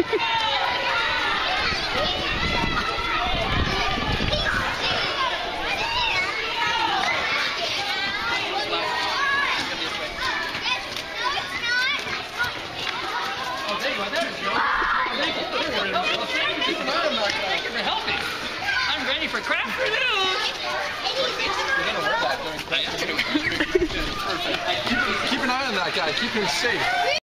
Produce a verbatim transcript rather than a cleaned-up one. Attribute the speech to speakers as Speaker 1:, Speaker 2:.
Speaker 1: I'm ready for craft review.
Speaker 2: Keep an eye on that guy. Keep him safe.